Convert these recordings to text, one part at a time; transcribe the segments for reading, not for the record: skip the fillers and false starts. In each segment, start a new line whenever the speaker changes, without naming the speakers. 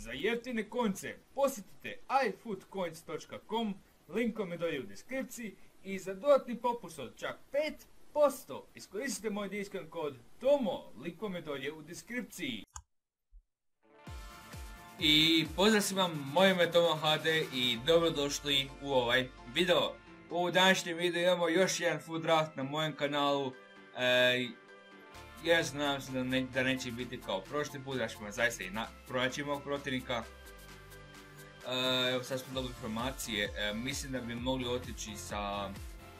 Za jeftine konce posjetite iFoodCoins.com, linkom je dolje u deskripciji i za dodatni popust od čak 5% iskoristite moj discount kod TOMO, linkom je dolje u deskripciji. I pozdrav svima, moje ime je Tomo HD i dobrodošli u ovaj video. U današnjem videu imamo još jedan food draft na mojem kanalu. Ja znam se da neće biti kao prošli put, da ćemo zaista i pronaći mog protivnika. Evo sad smo dobili informacije, mislim da bi mogli otići sa...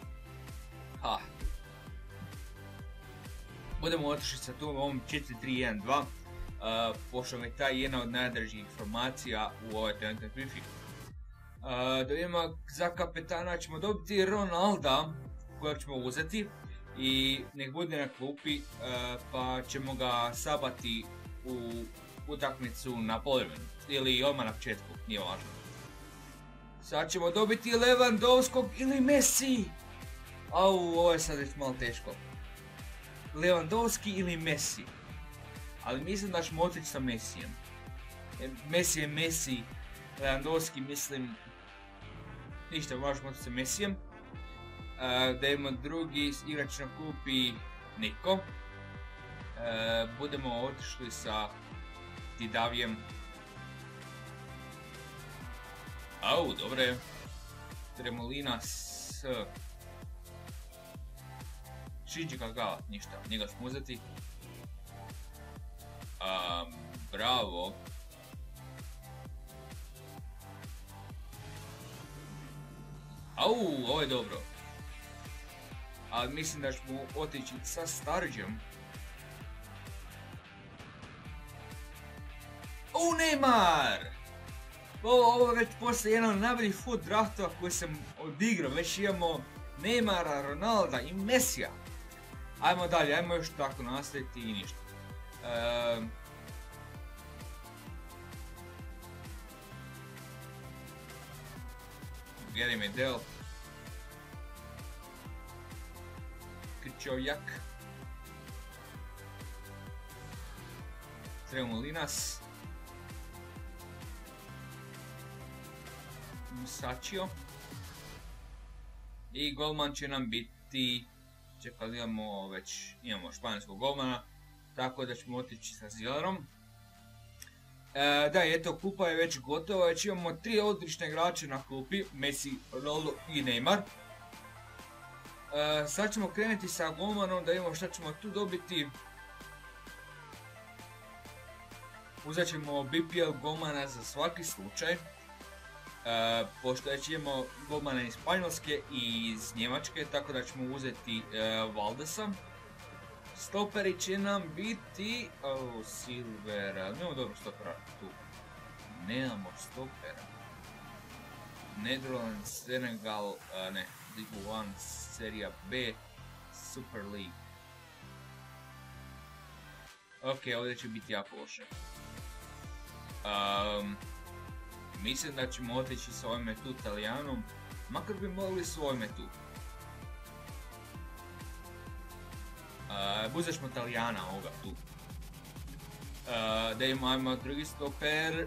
Budemo otišli sa tu ovom 4-3-1-2, pošto mi je taj jedna od najdražih informacija u ovoj trenutnoj prifi. Da vidimo, za kapetana ćemo dobiti Ronalda, kojeg ćemo uzeti i nek bude na klupi, pa ćemo ga sabati u utakmicu na poluvremenu ili odmah na početku, nije važno. Sad ćemo dobiti Lewandowskog ili Messi. Ovo je sad već malo teško. Lewandowski ili Messi. Ali mislim da ćemo otići sa Messijem. Messi je Messi, Lewandowski mislim... Ništa, možemo otići sa Messijem. Da imamo drugi igrač na klupi Niko. Budemo otišli sa Didavijem. Dobro je. Tremolina s... Shinji Kagawa, ništa, njega ćemo uzeti. Bravo. Ovo je dobro. Ali mislim da ćemo otići sa Starđem. Neymar! Ovo već poslije jedan od najboljih food draftova koji sam odigrao. Već imamo Neymara, Ronalda i Messija. Ajmo dalje, ajmo još tako nastaviti i ništa. Gary Medel. Krčovjak. Tremolinas. Musacchio. I golman će nam biti... Čekali imamo španjolskog golmana, tako da ćemo otići sa Zilerom. Da, eto, klupa je već gotova, već imamo 3 odlične igrače na klupi, Messi, Ronaldo i Neymar. Sad ćemo krenuti sa golmanom da vidimo šta ćemo tu dobiti. Uzet ćemo BPL golmana za svaki slučaj. Pošto već imamo golmana iz Španjolske i iz Njemačke, tako da ćemo uzeti Valdesa. Stoperi će nam biti... Silvera... Nemamo dobro stopera tu. Nemamo stopera. Netherlands, Senegal... Ne, Ligu 1, Serija B, Super League. Ok, ovdje će biti jako loše. Mislim da ćemo otići s ovime tu Italijanom, makar bi mogli s ovime tu. Uzet ćemo Italijana ovoga tu. Da imamo drugi stoper.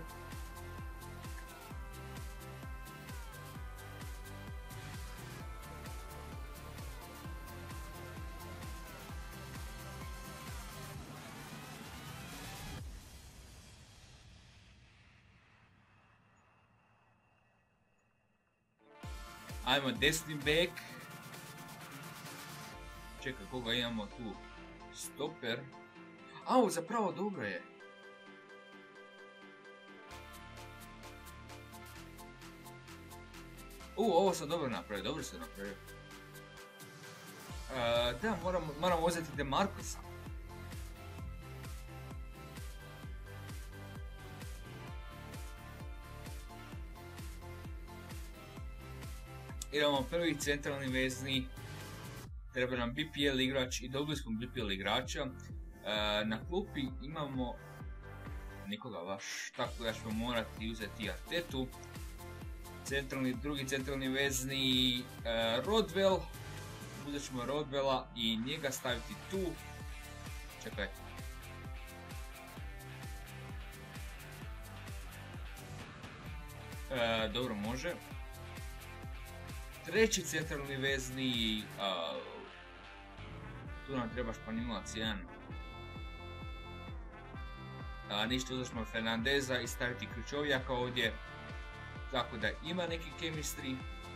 Ajmo desni bek. Čekaj, koga imamo tu? Stoper. Zapravo dobro je. Ovo sam dobro napravio, dobro sam napravio. Da, moramo uzeti DeMarcosa. Idemo prvi centralni vezni, treba nam BPL igrač i dobili smo BPL igrača. Na klupi imamo nikoga baš, tako da ćemo morati uzeti Artetu. Drugi centralni vezni Rodwell, uzet ćemo Rodwella i njega staviti tu. Čekaj. Dobro, može. Treći centralni vezni, tu nam treba Španjolac 1. Ništa, uzeli Fernandeza i staviti Krčovjaka ovdje. Tako da ima neki chemistry.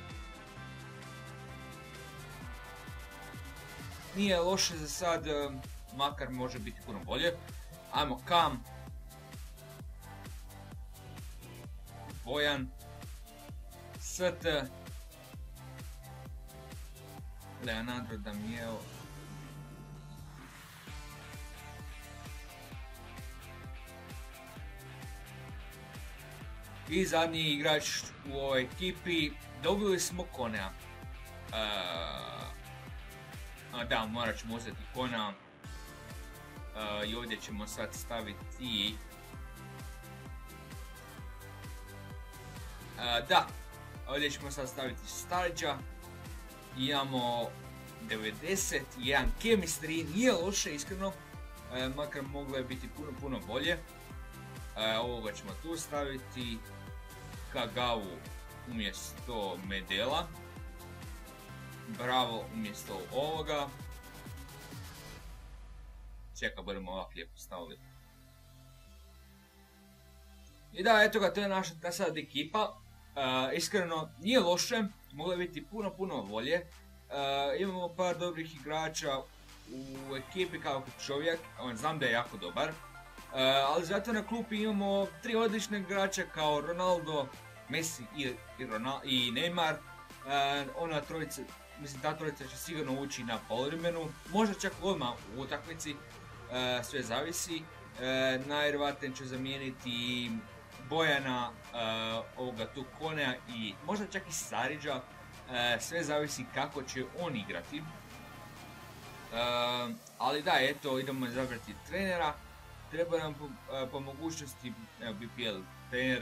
Nije loše za sad, makar može biti puno bolje. Ajmo Kam. Bojan. St. Leonardo Damieo. I zadnji igrač u ovoj ekipi, dobili smo Konea. Da, morat ćemo uzeti Konea. I ovdje ćemo sad staviti... Da, ovdje ćemo sad staviti Starđa. Imamo 90, jedan chemistry, nije loše iskreno, makar moglo je biti puno bolje. Ovoga ćemo tu staviti, Kagavu umjesto Medela, Bravo umjesto ovoga. Čeka, budemo ovako lijepo stavili. I da, eto ga, to je naša sad ekipa. Iskreno, nije loše, moglo je biti puno bolje. Imamo par dobrih igrača u ekipi kao Čovjek, znam da je jako dobar. Ali zato na klupi imamo 3 odlične igrača kao Ronaldo, Messi i Neymar. Ona trojica, mislim ta trojica će sigurno ući na poluvremenu, možda čak odmah u utakmici, sve zavisi. Najvjerojatnije će zamijeniti Bojana, ovoga tu Konea i možda čak i Sariđa, sve zavisi kako će on igrati. Ali da, eto, idemo izabrati trenera. Treba nam po mogućnosti, evo, BPL trener.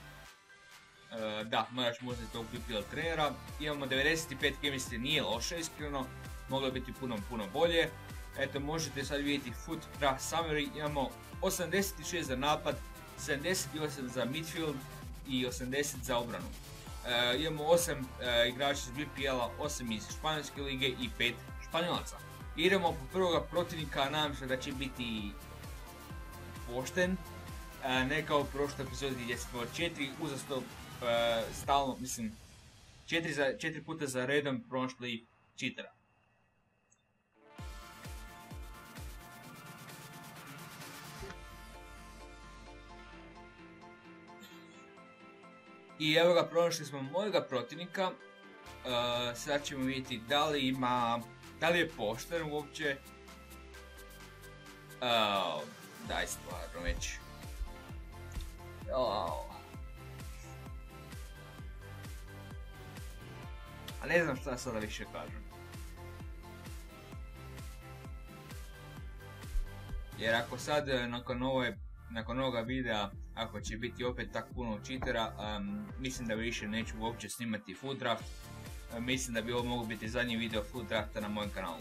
Da, moraš uzeti tog BPL trenera. Imamo 95 chemistry, nije loše iskreno, moglo je biti puno bolje. Eto, možete sad vidjeti foot draft summary, imamo 86 za napad, 78 za midfield i 80 za obranu. Imamo 8 igrača iz BPL-a, 8 iz Španjolske lige i 5 Španjolaca. Idemo po prvoga protivnika, nadam se da će biti pošten, ne kao u prošloj epizodi gdje smo 4 uzastopno stalno, mislim, 4 puta za redom prošli čitera. I evo ga, pronašli smo mojega protivnika. Sad ćemo vidjeti da li je pošten uopće. Daj stvarno već. A ne znam šta sada više kažem. Jer ako sad nakon ovoga videa, ako će biti opet tako puno čitera, mislim da više neću uopće snimati foot draft. Mislim da bi ovo mogao biti zadnji video foot drafta na mojem kanalu.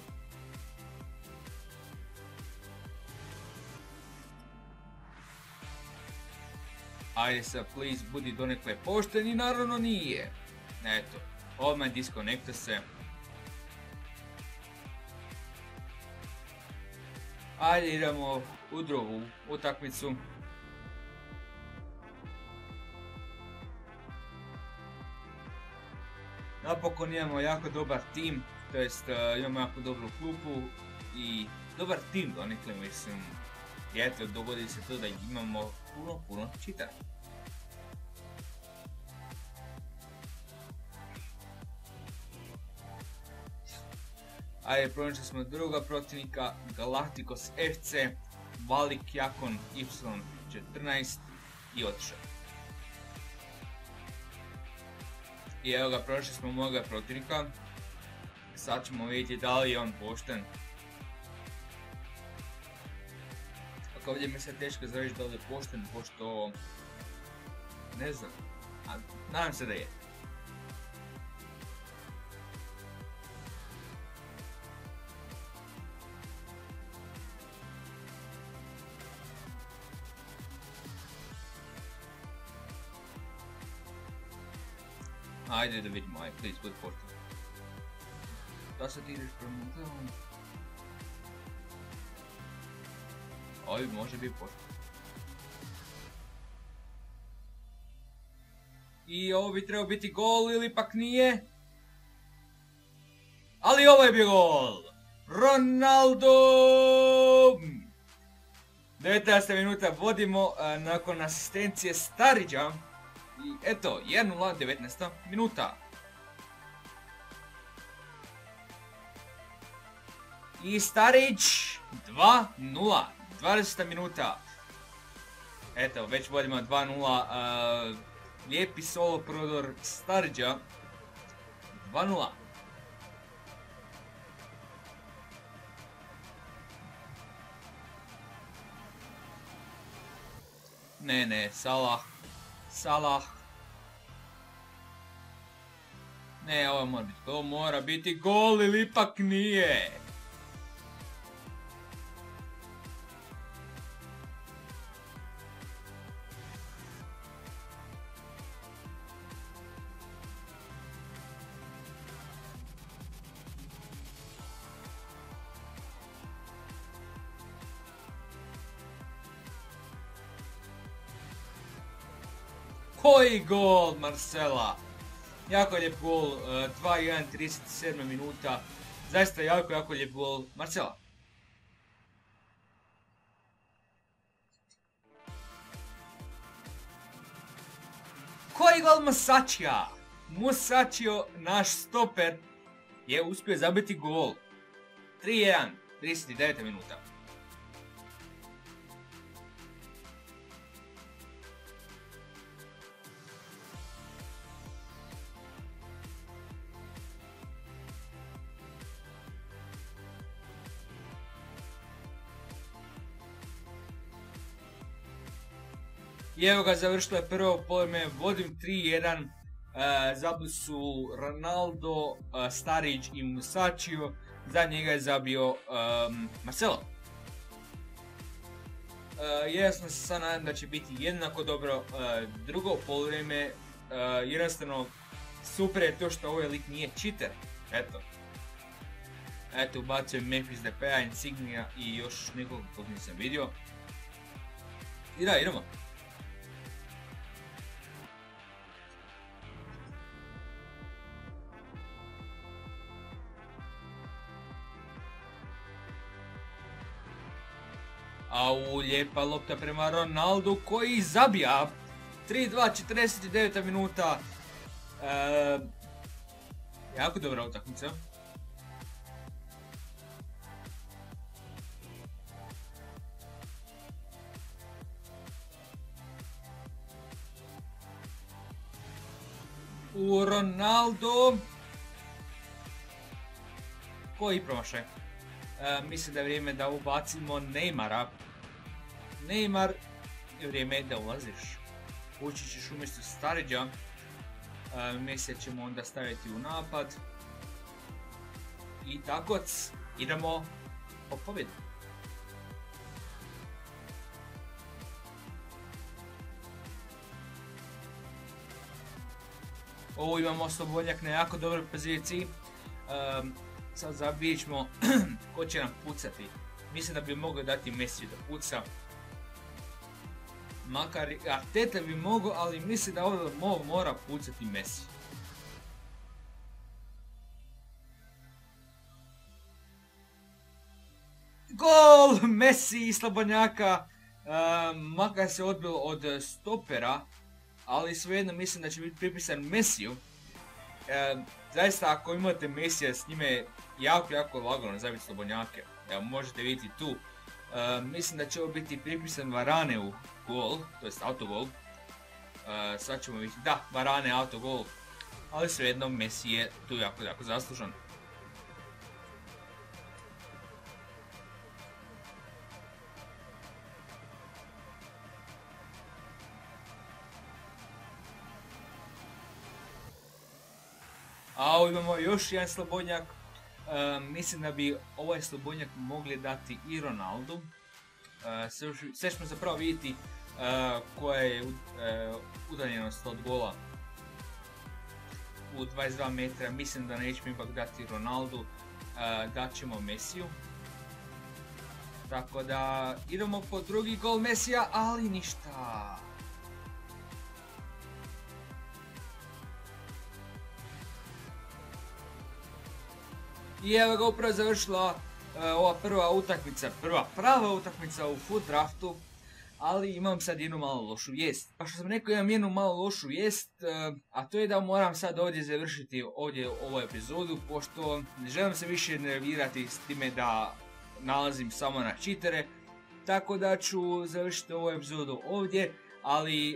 Ajde sad, please, budi donekle pošten i naravno nije. Eto, odmah diskonekta se. Ajde, idemo u drugu utakmicu. Napokon imamo jako dobar tim, to jest imamo jako dobru klupu i dobar tim donekle, mislim. I eto, dogodi se to da imamo puno čitara. Ajde, pronašli smo druga protivnika, Galacticos FC, Valik Jakon Y14 i otišao. I evo ga, pronašli smo mojega protivnika. Sad ćemo vidjeti da li je on pošten. Ako ovdje mi se teško zareći da li je pošten, pošto... ne znam, a nadam se da je. Ajde da vidimo, ajde, please, budi pošten. Da se ti ideš prema glavom. Ovi može biti pošten. I ovo bi trebao biti gol ili ipak nije. Ali ovo je bio gol! Ronaldo! 19. minuta vodimo nakon asistencije Starridgea. I eto, 1-0, 19. minuta. I Starridge 2-0, 20. minuta. Eto, već vodimo 2-0. Lijepi solo prodor Starridgea. 2-0. Ne, Salah. Ne, ovo mora biti gol ili ipak nije. Koji gol Marcela! Jako lijep gol, 2-1, 37 minuta. Zaista jako lijep gol Marcela. Koji gol Musacchija! Musacchio, naš stoper, je uspio zabiti gol. 3-1, 39 minuta. I evo ga, završilo je prvo poluvreme, vodim 3-1, zabili su Ronaldo, Starridge i Musacchio, za njega je zabio Marcelo. Jasno se sad nadam da će biti jednako dobro drugo poluvreme, jednostavno super je to što ovaj lik nije cheater, eto ubacio je Memphis Depaya, Insignija i još nekog kog nisam vidio. I da, idemo. Au, lijepa lopta prema Ronaldu koji zabija. 3-2, 49 minuta. Jako dobra utakmica. U Ronaldo. Koji promašaj? Mislim da je vrijeme da ubacimo Neymara. Neymar, je vrijeme da ulaziš. Ući ćeš umjesto Starridgea. Mesija ćemo onda staviti u napad. I tako, idemo po pobjedu. Ovo imamo slobodnjak na jako dobroj poziciji. Sad vidjet ćemo ko će nam pucati. Mislim da bi mogao dati Messi da puca. Makar Arteta bi mogao, ali mislim da ovdje mora pucati Messi. Gol Messi i slobodnjaka. Makar se odbilo od stopera, ali svejedno mislim da će biti pripisan Messiju. Zaista ako imate Messija, s njime je jako lagano zabiti slobodnjake. Evo možete vidjeti tu. Mislim da će ovo biti pripisan Varaneu gol, to jest autogol. Sad ćemo vidjeti, da, Varane autogol. Ali svejedno Messi je tu jako zaslužan. A imamo još jedan slobodnjak. Mislim da bi ovaj slobodnjak mogli dati i Ronaldu. Sve ćemo zapravo vidjeti koja je udaljenost od gola. u 22 metra, mislim da nećemo ipak dati Ronaldu, dat ćemo Mesiju. Tako da idemo po drugi gol Mesija, ali ništa. I evo ga upravo završila ova prva utakmica, prva prava utakmica u Food Draftu, ali imam sad jednu malo lošu vijest. Pa što sam rekao, imam jednu malo lošu vijest, a to je da moram sad ovdje završiti ovu epizodu, pošto ne želim se više nervirati s time da nalazim samo na cheatere, tako da ću završiti ovu epizodu ovdje, ali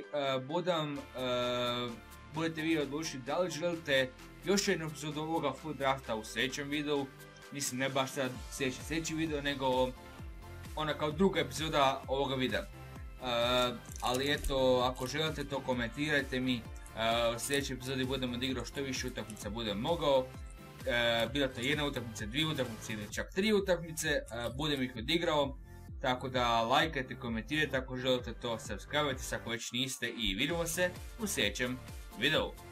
budete vi odlučiti da li želite još jednu epizodu ovoga Food Drafta u sljedećem videu. Mislim, ne baš sad sljedeći video, nego ona kao druga epizoda ovoga videa. Ali eto, ako želite to komentirajte mi, u sljedećoj epizodi budem odigrao što više utakmica budem mogao. Bila to jedna utakmica, dvije utakmice ili čak 3 utakmice, budem ih odigrao. Tako da lajkajte, komentirajte ako želite to, subscribe-ajte se ako već niste i vidimo se u sljedećem videu.